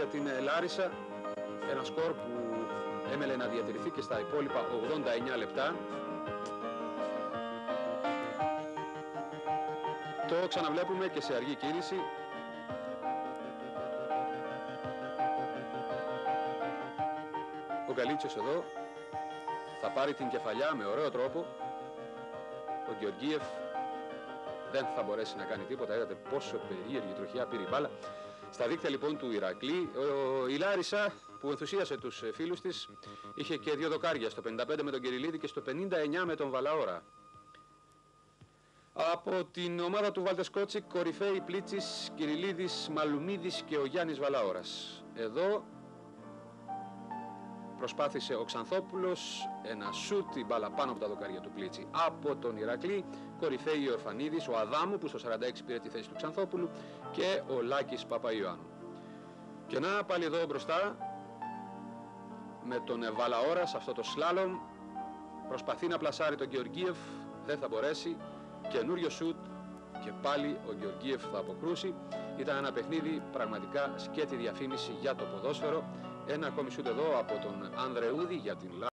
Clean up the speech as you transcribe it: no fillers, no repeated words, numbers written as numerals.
για την Λάρισα, ένα σκορ που έμελε να διατηρηθεί και στα υπόλοιπα 89 λεπτά. Το ξαναβλέπουμε και σε αργή κίνηση. Ο Γκαλίτσιος εδώ θα πάρει την κεφαλιά με ωραίο τρόπο. Ο Γεωργίεφ δεν θα μπορέσει να κάνει τίποτα. Είδατε πόσο περίεργη τροχιά πήρε η μπάλα. Στα δίκτυα λοιπόν του Ηρακλή, η Λάρισα που ενθουσίασε τους φίλους της είχε και δύο δοκάρια, στο 55 με τον Κυριλίδη και στο 59 με τον Βαλαώρα. Από την ομάδα του Βαλτεσκότσι, κορυφαίοι Πλίτσης, Κυριλίδης, Μαλουμίδης και ο Γιάννης Βαλαώρας. Εδώ προσπάθησε ο Ξανθόπουλος ένα σούτ, η μπάλα πάνω από τα δοκάρια του Πλίτσι. Από τον Ηρακλή, κορυφαίοι ο Ορφανίδης, ο Αδάμου που στο 46 πήρε τη θέση του Ξανθόπουλου και ο Λάκης Παπαϊωάννου. Και να πάλι εδώ μπροστά με τον Βαλαώρα σε αυτό το σλάλομ, προσπαθεί να πλασάρει τον Γεωργίεφ, δεν θα μπορέσει. Καινούριο σούτ και πάλι ο Γεωργίεφ θα αποκρούσει. Ήταν ένα παιχνίδι πραγματικά σκέτη διαφήμιση για το ποδόσφαιρο. Ένα ακόμη σούτ εδώ από τον Ανδρεούδη για την